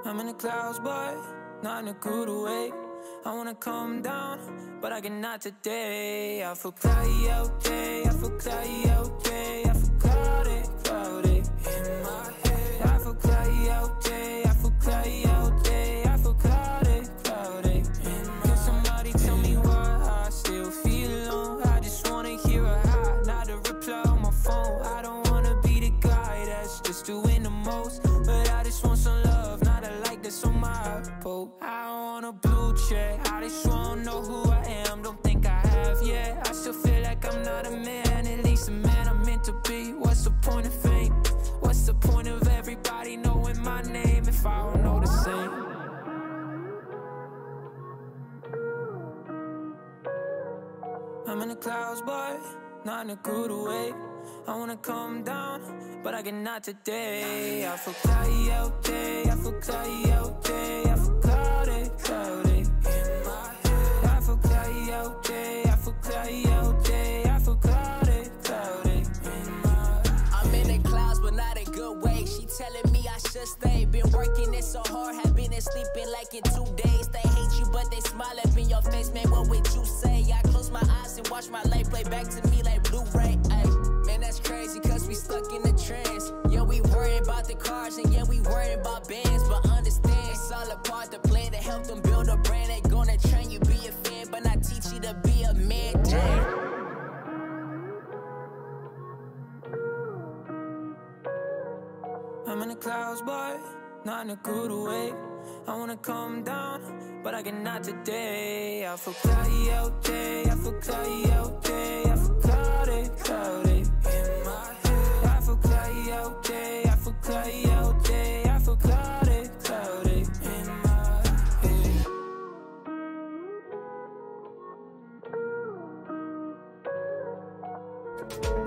I'm in the clouds, but not in a good way. I wanna come down, but I cannot today. I feel cloudy out there, I feel cloudy out there, I feel cloudy, cloudy in my head. I feel cloudy out there, I feel cloudy out there, I feel cloudy, cloudy in my head. Can somebody tell me why I still feel alone? I just wanna hear a hi, not a reply on my phone. I don't wanna be the guy that's just doing the most, but I just want some love, not a like that's on my boat. I don't want a blue check, I just wanna know who I am, don't think I have yet. I still feel like I'm not a man, at least a man I'm meant to be. What's the point of fame? What's the point of everybody knowing my name if I don't know the same? I'm in the clouds, but not in a good way. I wanna come down, but I cannot today. I feel cloudy out there, I feel cloudy out there, I feel cloudy, cloudy in my head. I feel cloudy out there, I feel cloudy out there, I feel cloudy, cloudy in my head. I'm in the clouds, but not in good way. She telling me I should stay. Been working it so hard, have been sleeping like in 2 days. They hate you, but they smile up in your face. Man, what would you say? I close my eyes and watch my life play back to me like Blu-ray. Man, that's crazy, cause we stuck in the trance. Yeah, we worry about the cars, and yeah, we worry about bands. But understand, it's all a part to play to help them build a brand. They gonna train you be a fan, but not teach you to be a man. Damn. I'm in the clouds, but not in a good way. I wanna come down, but I cannot today. I feel cloudy out there, I feel cloudy out there, I feel cloudy, cloudy in my head. I feel cloudy out there, I feel cloudy out there, I feel cloudy, cloudy in my head.